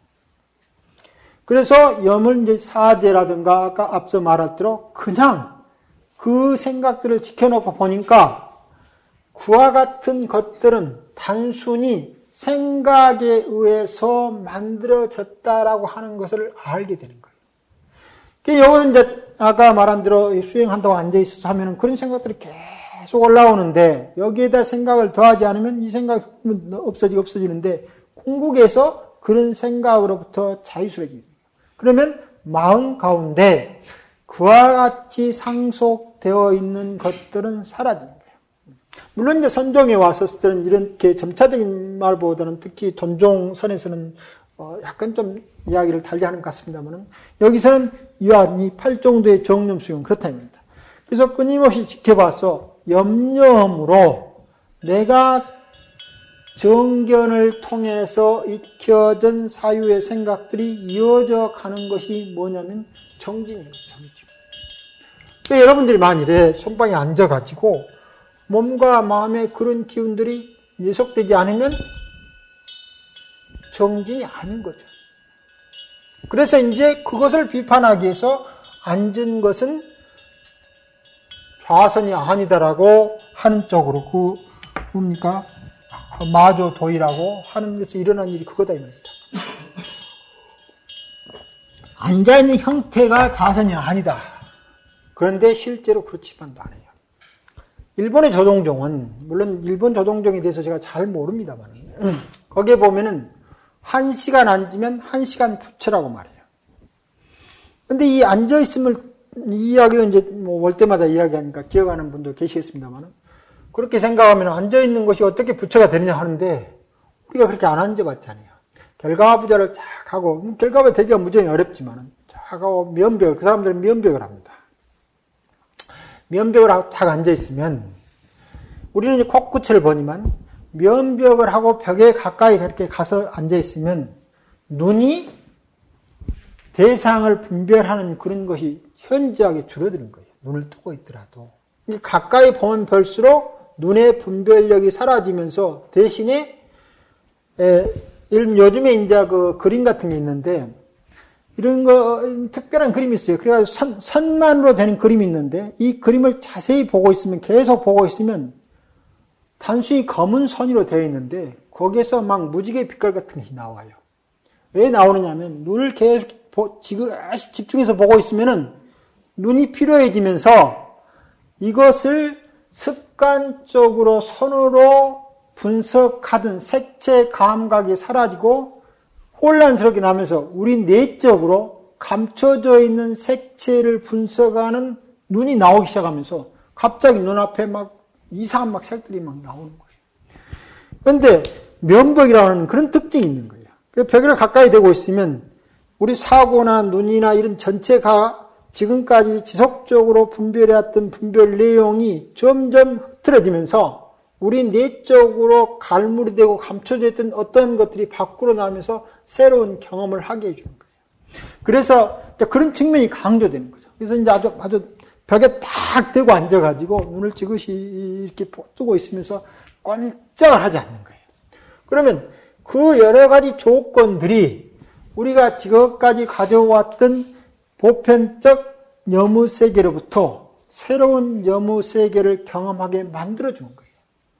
그래서 염을 이제 사제라든가 아까 앞서 말할 대로 그냥 그 생각들을 지켜놓고 보니까 그와 같은 것들은 단순히 생각에 의해서 만들어졌다라고 하는 것을 알게 되는 거예요. 이것은 이제 아까 말한 대로 수행한다고 앉아있어서 하면 그런 생각들이 계속 올라오는데 여기에다 생각을 더하지 않으면 이 생각이 없어지고 없어지는데 궁극에서 그런 생각으로부터 자유스러워지는 거예요. 그러면 마음 가운데 그와 같이 상속되어 있는 것들은 사라지는 거예요. 물론 이제 선종에 왔었을 때는 이렇게 점차적인 말보다는 특히 돈종선에서는 어 약간 좀 이야기를 달리 하는 것 같습니다만은 여기서는 이와 이 팔 정도의 정념 수용 그렇답니다. 그래서 끊임없이 지켜봐서 염려함으로 내가 정견을 통해서 익혀진 사유의 생각들이 이어져 가는 것이 뭐냐면 정진이에요. 정진. 그러니까 여러분들이 만일에 선방에 앉아가지고 몸과 마음의 그런 기운들이 예속되지 않으면 정진이 아닌 거죠. 그래서 이제 그것을 비판하기 위해서 앉은 것은 좌선이 아니다라고 하는 쪽으로 그 뭡니까? 마조도의라고 하는 데서 일어난 일이 그거다 이 말입니다. 앉아있는 형태가 좌선이 아니다. 그런데 실제로 그렇지만도 않아요. 일본의 조동종은 물론 일본 조동종에 대해서 제가 잘 모릅니다만 거기에 보면은 한 시간 앉으면 한 시간 부처라고 말해요. 근데 이 앉아있음을 이 이야기도 이제 뭐 올 때마다 이야기하니까 기억하는 분도 계시겠습니다만 그렇게 생각하면 앉아있는 것이 어떻게 부처가 되느냐 하는데 우리가 그렇게 안 앉아봤잖아요. 결과부자를 쫙 하고 결과부자 되기가 무지하게 어렵지만 쫙 하고 면벽을 그 사람들은 면벽을 합니다. 면벽을 하고 딱 앉아있으면 우리는 이제 코끝을 보니만 면벽을 하고 벽에 가까이 그렇게 가서 앉아있으면 눈이 대상을 분별하는 그런 것이 현저하게 줄어드는 거예요. 눈을 뜨고 있더라도. 가까이 보면 볼수록 눈의 분별력이 사라지면서 대신에 에, 요즘에 이제 그 그림 같은 게 있는데 이런 거 특별한 그림이 있어요. 그래가지고 선, 선만으로 되는 그림이 있는데 이 그림을 자세히 보고 있으면 계속 보고 있으면 단순히 검은 선으로 되어 있는데 거기에서 막 무지개 빛깔 같은 것이 나와요. 왜 나오느냐면 눈을 계속 지그시 집중해서 보고 있으면은 눈이 피로해지면서 이것을 습관적으로 손으로 분석하던 색채 감각이 사라지고 혼란스럽게 나면서 우리 내적으로 감춰져 있는 색채를 분석하는 눈이 나오기 시작하면서 갑자기 눈앞에 막 이상한 막 색들이 막 나오는 거예요. 그런데 면벽이라는 그런 특징이 있는 거예요. 벽을 가까이 대고 있으면 우리 사고나 눈이나 이런 전체가 지금까지 지속적으로 분별해왔던 분별 내용이 점점 흐트러지면서 우리 내적으로 갈무리 되고 감춰져 있던 어떤 것들이 밖으로 나오면서 새로운 경험을 하게 해주는 거예요. 그래서 그런 측면이 강조되는 거죠. 그래서 이제 아주, 아주 벽에 딱 대고 앉아가지고 눈을 지그시 이렇게 뜨고 있으면서 꼼짝을 하지 않는 거예요. 그러면 그 여러 가지 조건들이 우리가 지금까지 가져왔던 보편적 여무세계로부터 새로운 여무세계를 경험하게 만들어주는 거예요.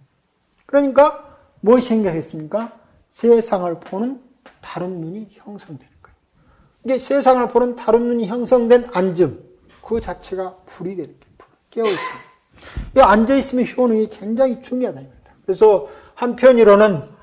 그러니까 무엇이 생겨있습니까? 세상을 보는 다른 눈이 형성되는 거예요. 이게 세상을 보는 다른 눈이 형성된 앉음, 그 자체가 불이 되는 거예요. 깨어있습니다. 이 앉아있음의 효능이 굉장히 중요하다입니다. 그래서 한편으로는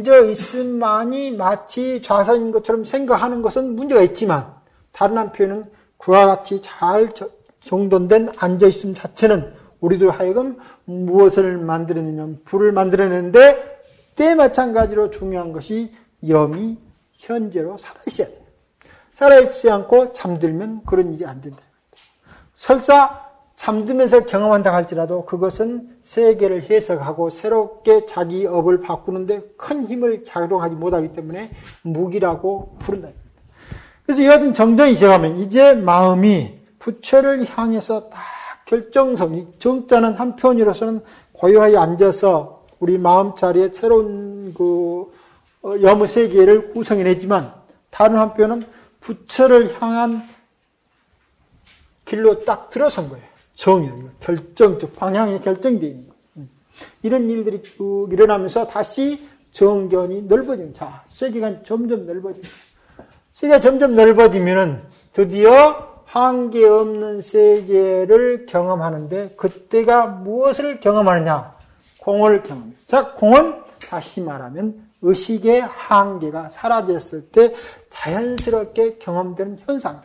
앉아있음만이 마치 좌선인 것처럼 생각하는 것은 문제가 있지만 다른 한편은 그와 같이 잘 정돈된 앉아있음 자체는 우리도 하여금 무엇을 만들어내냐면 불을 만들어내는데 때 마찬가지로 중요한 것이 염이 현재로 살아있어야 돼요. 살아있지 않고 잠들면 그런 일이 안 된다. 설사 잠들면서 경험한다 할지라도 그것은 세계를 해석하고 새롭게 자기 업을 바꾸는데 큰 힘을 작용하지 못하기 때문에 무기라고 부른다. 그래서 여하튼 정정이 시작하면 이제 마음이 부처를 향해서 다 결정성이, 정자는 한편으로서는 고요하게 앉아서 우리 마음 자리에 새로운 그 염의 세계를 구성해내지만 다른 한편은 부처를 향한 길로 딱 들어선 거예요. 정이에요. 결정적 방향이 결정되어 있는 거예요. 이런 일들이 쭉 일어나면서 다시 정견이 넓어집니다. 자, 세계가 점점 넓어집니다. 세계가 점점 넓어지면은 드디어 한계 없는 세계를 경험하는데 그때가 무엇을 경험하느냐? 공을 경험해요. 자, 공은 다시 말하면 의식의 한계가 사라졌을 때 자연스럽게 경험되는 현상이에요.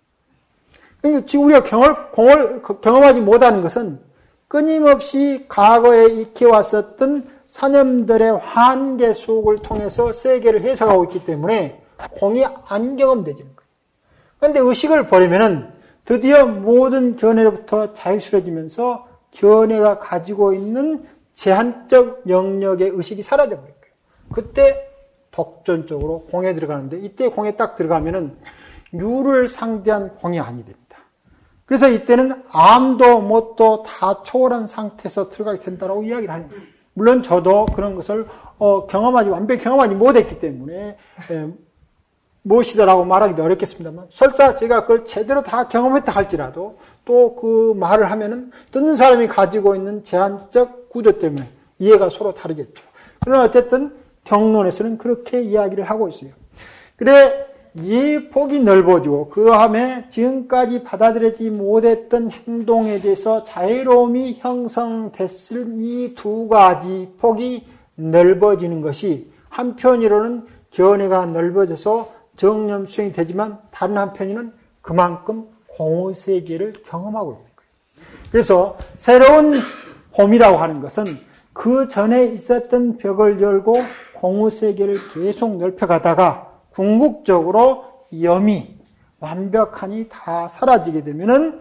그러니까 지금 우리가 경을, 공을 경험하지 못하는 것은 끊임없이 과거에 익혀왔었던 사념들의 한계 속을 통해서 세계를 해석하고 있기 때문에 공이 안 경험되지는 거예요. 그런데 의식을 버리면은 드디어 모든 견해로부터 자유스러워지면서 견해가 가지고 있는 제한적 영역의 의식이 사라져 버릴 거예요. 그때 독존적으로 공에 들어가는데 이때 공에 딱 들어가면은 유를 상대한 공이 아니 됩니다. 그래서 이때는 암도 못도 다 초월한 상태에서 들어가게 된다고 이야기를 하는 거예요. 물론 저도 그런 것을 어, 경험하지 완벽히 경험하지 못했기 때문에 에, 무엇이다라고 말하기도 어렵겠습니다만 설사 제가 그걸 제대로 다 경험했다 할지라도 또 그 말을 하면은 듣는 사람이 가지고 있는 제한적 구조 때문에 이해가 서로 다르겠죠. 그러나 어쨌든 경론에서는 그렇게 이야기를 하고 있어요. 그래 이 폭이 넓어지고 그함에 지금까지 받아들이지 못했던 행동에 대해서 자유로움이 형성됐을 이 두 가지 폭이 넓어지는 것이 한편으로는 견해가 넓어져서 정념 수행이 되지만 다른 한편으로는 그만큼 공의 세계를 경험하고 있는 거예요. 그래서 새로운 봄이라고 하는 것은 그 전에 있었던 벽을 열고 공의 세계를 계속 넓혀가다가 궁극적으로 염이 완벽하니 다 사라지게 되면은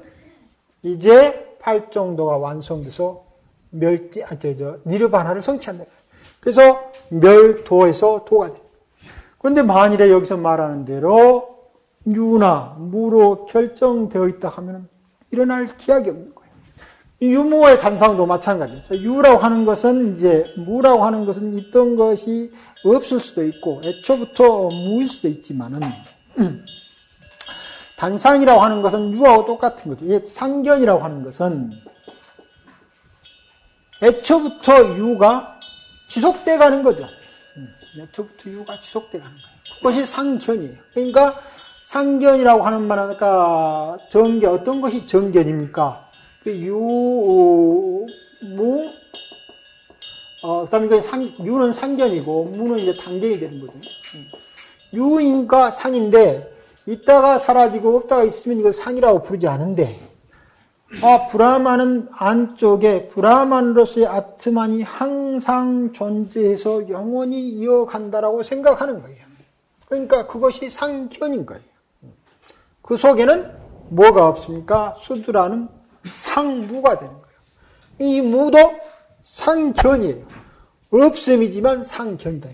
이제 팔정도가 완성돼서 멸지, 아, 저, 저, 니르바나를 성취한다. 그래서 멸도에서 도가 돼. 그런데 만일에 여기서 말하는 대로 유나 무로 결정되어 있다 하면 일어날 기약이 없는 거예요. 유무의 단상도 마찬가지죠. 유라고 하는 것은 이제 무라고 하는 것은 있던 것이 없을 수도 있고 애초부터 무일 수도 있지만은 단상이라고 하는 것은 유하고 똑같은 거죠. 이게 상견이라고 하는 것은 애초부터 유가 지속돼 가는 거죠. 애초부터 유가 지속돼 가는 거예요. 그것이 상견이에요. 그러니까 상견이라고 하는 말은 아까 정견, 어떤 것이 정견입니까? 유, 무, 어, 그 다음에 이제 상, 유는 상견이고, 무는 이제 단견이 되는 거죠. 유인과 상인데, 있다가 사라지고, 없다가 있으면 이걸 상이라고 부르지 않은데, 아, 브라만은 안쪽에, 브라만으로서의 아트만이 항상 존재해서 영원히 이어간다라고 생각하는 거예요. 그러니까 그것이 상견인 거예요. 그 속에는 뭐가 없습니까? 수두라는 상무가 되는 거예요. 이 무도 상견이에요. 없음이지만 상견이다.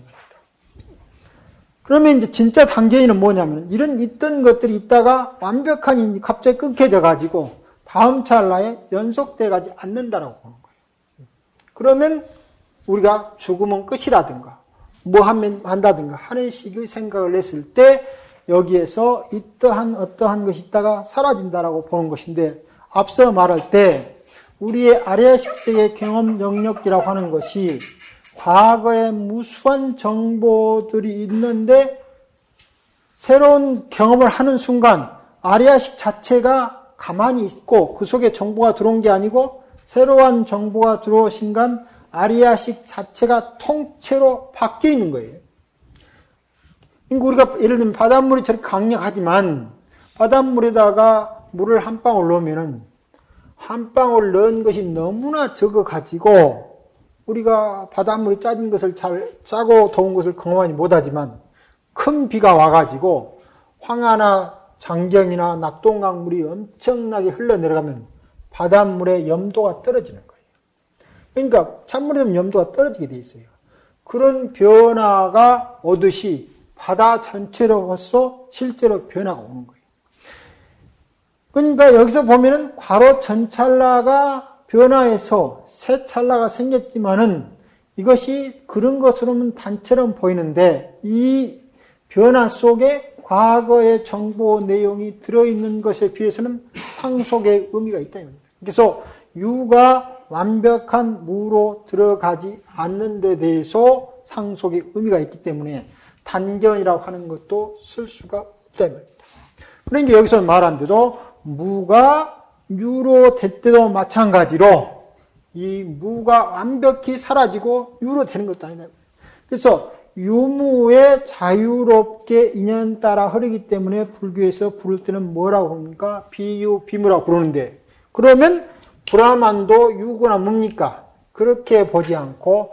그러면 이제 진짜 단견이는 뭐냐면 이런 있던 것들이 있다가 완벽한 갑자기 끊겨져 가지고 다음 찰나에 연속돼 가지 않는다라고 보는 거예요. 그러면 우리가 죽으면 끝이라든가 뭐 하면 한다든가 하는 식의 생각을 했을 때 여기에서 이떠한 어떠한 것이 있다가 사라진다라고 보는 것인데 앞서 말할 때 우리의 아래식세의 경험 영역이라고 하는 것이 과거에 무수한 정보들이 있는데 새로운 경험을 하는 순간 아리아식 자체가 가만히 있고 그 속에 정보가 들어온 게 아니고 새로운 정보가 들어오신 순간 아리아식 자체가 통째로 바뀌어 있는 거예요. 그러니까 우리가 예를 들면 바닷물이 저렇게 강력하지만 바닷물에다가 물을 한 방울 넣으면은 한 방울 넣은 것이 너무나 적어가지고 우리가 바닷물이 짜진 것을 잘 짜고 더운 것을 경험하지 못하지만 큰 비가 와가지고 황하나 장경이나 낙동강물이 엄청나게 흘러내려가면 바닷물의 염도가 떨어지는 거예요. 그러니까 찬물에 좀 염도가 떨어지게 돼 있어요. 그런 변화가 오듯이 바다 전체로서 실제로 변화가 오는 거예요. 그러니까 여기서 보면은 과로 전찰나가 변화해서 새 찰나가 생겼지만은 이것이 그런 것으로는 단처럼 보이는데 이 변화 속에 과거의 정보 내용이 들어있는 것에 비해서는 상속의 의미가 있다. 그래서 유가 완벽한 무로 들어가지 않는 데 대해서 상속의 의미가 있기 때문에 단견이라고 하는 것도 쓸 수가 없다. 그러니까 여기서 말한 대로 무가 유로 될 때도 마찬가지로 이 무가 완벽히 사라지고 유로 되는 것도 아니다. 그래서 유무에 자유롭게 인연 따라 흐르기 때문에 불교에서 부를 때는 뭐라고 합니까? 비유, 비무라고 부르는데 그러면 브라만도 유구나 뭡니까? 그렇게 보지 않고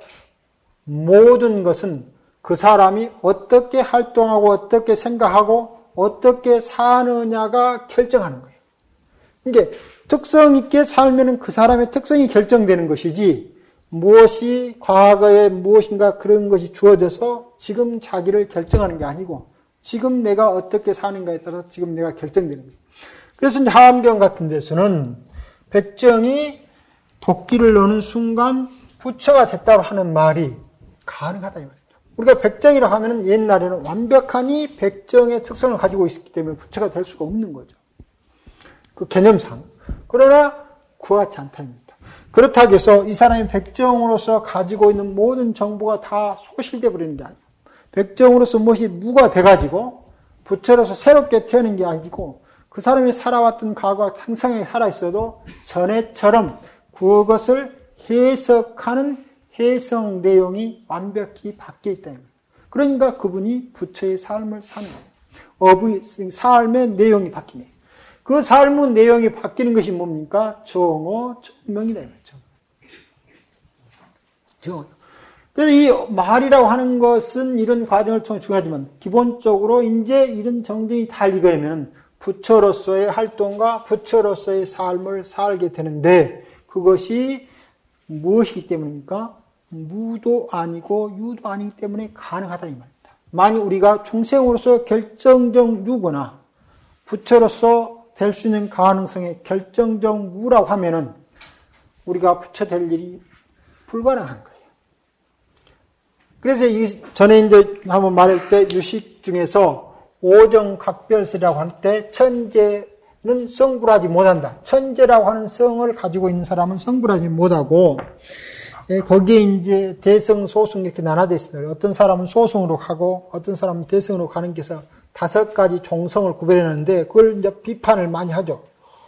모든 것은 그 사람이 어떻게 활동하고 어떻게 생각하고 어떻게 사느냐가 결정하는 거예요. 그러니까 특성 있게 살면 그 사람의 특성이 결정되는 것이지 무엇이 과거에 무엇인가 그런 것이 주어져서 지금 자기를 결정하는 게 아니고 지금 내가 어떻게 사는가에 따라서 지금 내가 결정되는 거예요. 그래서 하암경 같은 데서는 백정이 도끼를 넣는 순간 부처가 됐다고 하는 말이 가능하다 이 말이죠. 우리가 백정이라고 하면 옛날에는 완벽하니 백정의 특성을 가지고 있기 때문에 부처가 될 수가 없는 거죠. 그 개념상. 그러나 그와 같지 않다입니다. 그렇다고 해서 이 사람이 백정으로서 가지고 있는 모든 정보가 다 소실돼 버리는 게 아니에요. 백정으로서 무엇이 무가 돼가지고 부처로서 새롭게 태어난 게 아니고 그 사람이 살아왔던 과거가 항상 살아있어도 전에처럼 그것을 해석하는 해석 내용이 완벽히 바뀌어 있다. 그러니까 그분이 부처의 삶을 사는 거예요. 어부의 삶의 내용이 바뀌네. 그 삶의 내용이 바뀌는 것이 뭡니까? 정오, 정명이다. 정오. 그래서 이 말이라고 하는 것은 이런 과정을 통해 중요하지만 기본적으로 이제 이런 정정이 다 읽으려면 부처로서의 활동과 부처로서의 삶을 살게 되는데 그것이 무엇이기 때문입니까? 무도 아니고 유도 아니기 때문에 가능하다 이 말입니다. 만약 우리가 중생으로서 결정적 유거나 부처로서 될 수 있는 가능성의 결정적 무라고 하면은 우리가 부처 될 일이 불가능한 거예요. 그래서 이 전에 이제 한번 말할 때 유식 중에서 오정각별설이라고 할 때 천재는 성불하지 못한다. 천재라고 하는 성을 가지고 있는 사람은 성불하지 못하고 거기에 이제 대성, 소승 이렇게 나눠져 있습니다. 어떤 사람은 소승으로 가고 어떤 사람은 대성으로 가는 게서 다섯 가지 종성을 구별해놨는데 그걸 이제 비판을 많이 하죠.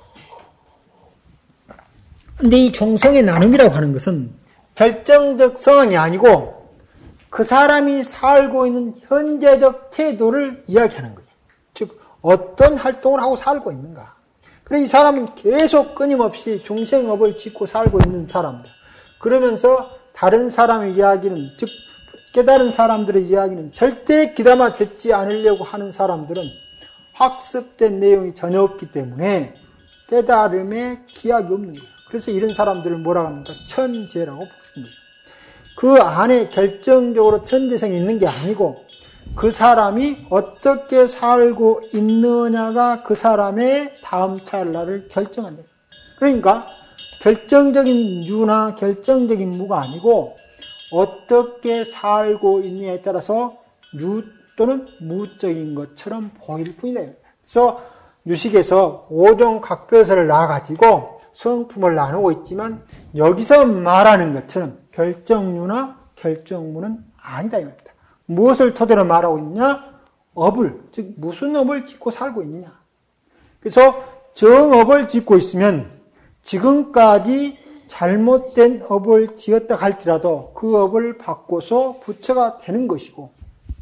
근데 이 종성의 나눔이라고 하는 것은 결정적 성이 아니고 그 사람이 살고 있는 현재적 태도를 이야기하는 거예요. 즉 어떤 활동을 하고 살고 있는가. 그래서 이 사람은 계속 끊임없이 중생업을 짓고 살고 있는 사람들. 그러면서 다른 사람의 이야기는 즉 깨달은 사람들의 이야기는 절대 귀담아 듣지 않으려고 하는 사람들은 학습된 내용이 전혀 없기 때문에 깨달음에 기약이 없는 거예요. 그래서 이런 사람들을 뭐라고 합니까? 천재라고 부르는 거예요. 그 안에 결정적으로 천재성이 있는 게 아니고 그 사람이 어떻게 살고 있느냐가 그 사람의 다음 찰나를 결정한다. 그러니까 결정적인 유나 결정적인 무가 아니고 어떻게 살고 있느냐에 따라서 유 또는 무적인 것처럼 보일 뿐이다. 그래서 유식에서 오종 각별설을 나와가지고 성품을 나누고 있지만 여기서 말하는 것처럼 결정유나 결정무는 아니다 이 말입니다. 무엇을 토대로 말하고 있느냐? 업을, 즉 무슨 업을 짓고 살고 있느냐. 그래서 정업을 짓고 있으면 지금까지 잘못된 업을 지었다 할지라도 그 업을 바꿔서 부처가 되는 것이고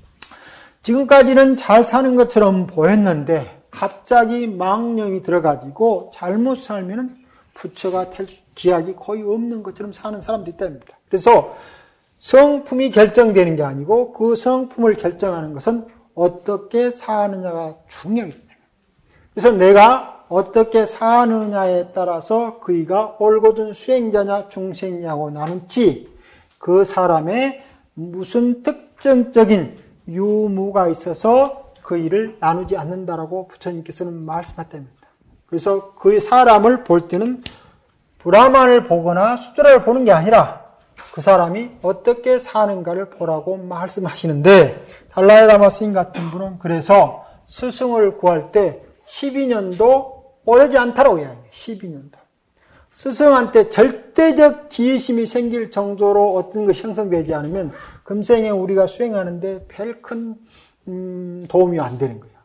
지금까지는 잘 사는 것처럼 보였는데 갑자기 망령이 들어가지고 잘못 살면은 부처가 될 기약이 거의 없는 것처럼 사는 사람도 있답니다. 그래서 성품이 결정되는 게 아니고 그 성품을 결정하는 것은 어떻게 사느냐가 중요합니다. 그래서 내가 어떻게 사느냐에 따라서 그이가 올곧은 수행자냐 중생이냐고 나눈지 그 사람의 무슨 특정적인 유무가 있어서 그 일을 나누지 않는다라고 부처님께서는 말씀하셨답니다. 그래서 그 사람을 볼 때는 브라만을 보거나 수드라를 보는 게 아니라 그 사람이 어떻게 사는가를 보라고 말씀하시는데 달라이 라마 스님 같은 분은 그래서 스승을 구할 때 십이 년도 오래지 않다라고 이야기해요. 십이 년도. 스승한테 절대적 기심이 생길 정도로 어떤 것이 형성되지 않으면 금생에 우리가 수행하는데 별 큰 음, 도움이 안 되는 거예요.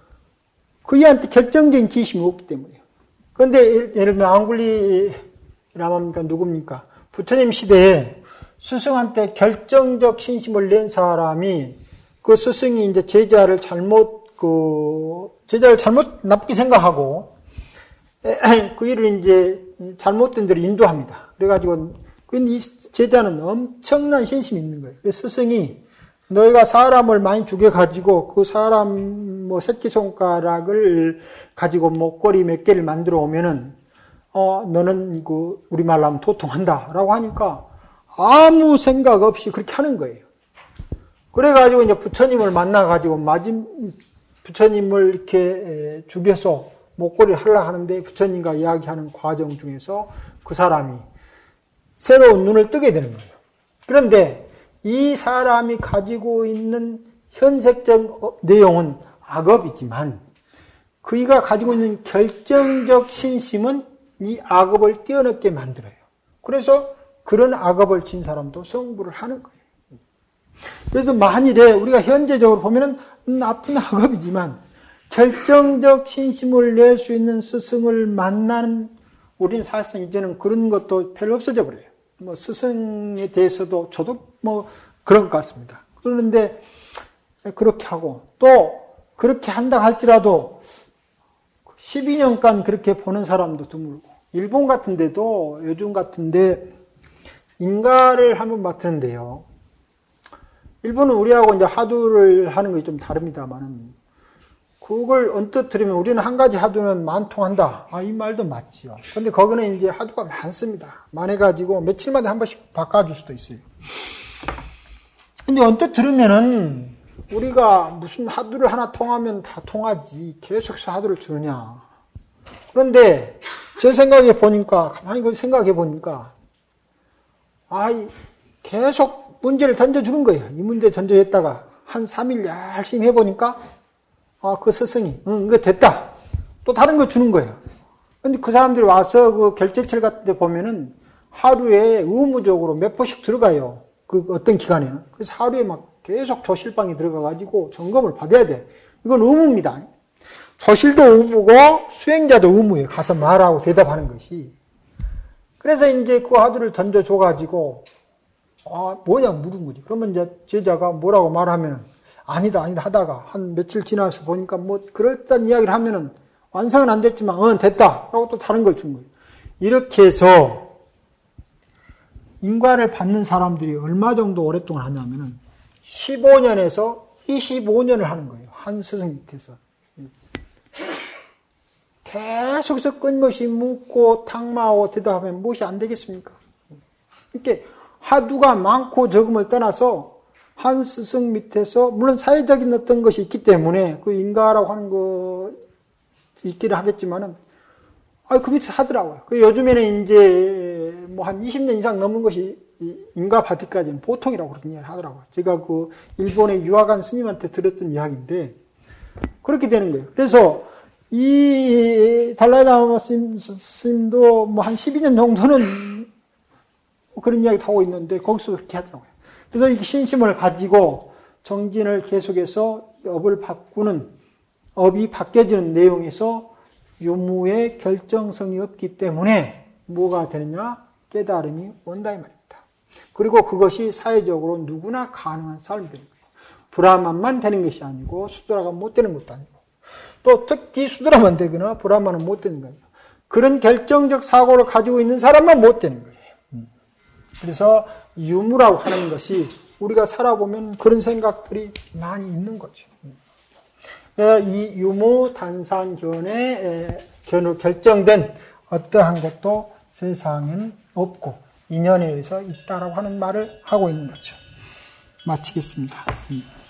그이한테 결정적인 기심이 없기 때문이에요. 그런데 예를 들면 앙굴리 라마입니까? 누굽니까? 부처님 시대에 스승한테 결정적 신심을 낸 사람이 그 스승이 이제 제자를 잘못 그 제자를 잘못 나쁘게 생각하고 그 일을 이제 잘못된 대로 인도합니다. 그래가지고 이 제자는 엄청난 신심이 있는 거예요. 그래서 스승이 너희가 사람을 많이 죽여가지고 그 사람 뭐 새끼손가락을 가지고 목걸이 몇 개를 만들어 오면은 어 너는 그 우리말로 하면 도통한다라고 하니까 아무 생각 없이 그렇게 하는 거예요. 그래가지고 이제 부처님을 만나가지고 마침 부처님을 이렇게 죽여서 목걸이를 하려고 하는데 부처님과 이야기하는 과정 중에서 그 사람이 새로운 눈을 뜨게 되는 거예요. 그런데 이 사람이 가지고 있는 현sek적 내용은 악업이지만 그이가 가지고 있는 결정적 신심은 이 악업을 뛰어넘게 만들어요. 그래서 그런 악업을 진 사람도 성불을 하는 거예요. 그래서 만일에 우리가 현재적으로 보면은 나쁜 악업이지만 결정적 신심을 낼 수 있는 스승을 만나는 우리는 사실상 이제는 그런 것도 별로 없어져 버려요. 뭐 스승에 대해서도 저도 뭐 그런 것 같습니다. 그런데 그렇게 하고 또 그렇게 한다 할지라도 십이 년간 그렇게 보는 사람도 드물고 일본 같은 데도 요즘 같은데 인가를 한번 맡는데요. 일본은 우리하고 이제 하두를 하는 것이 좀 다릅니다만은 그걸 언뜻 들으면 우리는 한 가지 하두면 만통한다. 아, 이 말도 맞지요. 근데 거기는 이제 하두가 많습니다. 많아가지고 며칠마다 한 번씩 바꿔줄 수도 있어요. 근데 언뜻 들으면은 우리가 무슨 하두를 하나 통하면 다 통하지. 계속해서 하두를 주느냐. 그런데 제 생각해 보니까, 가만히 그 생각해 보니까, 아, 계속 문제를 던져주는 거예요. 이 문제 던져했다가 한 삼 일 열심히 해보니까 아, 그 스승이, 응, 이거 됐다. 또 다른 거 주는 거예요. 근데 그 사람들이 와서 그 결제철 같은 데 보면은 하루에 의무적으로 몇 번씩 들어가요. 그 어떤 기간에는. 그래서 하루에 막 계속 조실방에 들어가가지고 점검을 받아야 돼. 이건 의무입니다. 조실도 의무고 수행자도 의무예요. 가서 말하고 대답하는 것이. 그래서 이제 그 하두를 던져줘가지고, 아, 뭐냐 물은 거지. 그러면 이제 제자가 뭐라고 말하면은 아니다, 아니다 하다가 한 며칠 지나서 보니까 뭐 그럴듯한 이야기를 하면은 완성은 안 됐지만, 어, 됐다. 라고 또 다른 걸 준 거예요. 이렇게 해서 인과를 받는 사람들이 얼마 정도 오랫동안 하냐면은 십오 년에서 이십오 년을 하는 거예요. 한 스승 밑에서. 계속해서 끊임없이 묻고 탕마하고 대답하면 무엇이 안 되겠습니까? 이렇게 하두가 많고 적음을 떠나서 한 스승 밑에서 물론 사회적인 어떤 것이 있기 때문에 그 인가라고 하는 거 있기를 하겠지만은 아, 그 밑에서 하더라고요. 그 요즘에는 이제 뭐 한 이십 년 이상 넘은 것이 인가 받기까지는 보통이라고 그렇게 이야기를 하더라고요. 제가 그 일본에 유학한 스님한테 들었던 이야기인데 그렇게 되는 거예요. 그래서 이 달라이라마 스님도 뭐 한 십이 년 정도는 그런 이야기 하고 있는데 거기서 그렇게 하더라고요. 그래서 이 신심을 가지고 정진을 계속해서 업을 바꾸는, 업이 바뀌어지는 내용에서 유무의 결정성이 없기 때문에 뭐가 되느냐? 깨달음이 온다 이 말입니다. 그리고 그것이 사회적으로 누구나 가능한 삶이 되는 거예요. 브라만만 되는 것이 아니고 수드라가 못 되는 것도 아니고 또 특히 수드라만 되거나 브라만은 못 되는 거예요. 그런 결정적 사고를 가지고 있는 사람만 못 되는 거예요. 그래서 유무라고 하는 것이 우리가 살아보면 그런 생각들이 많이 있는 거죠. 이 유무 단상견에 결정된 어떠한 것도 세상엔 없고 인연에 의해서 있다라고 하는 말을 하고 있는 거죠. 마치겠습니다.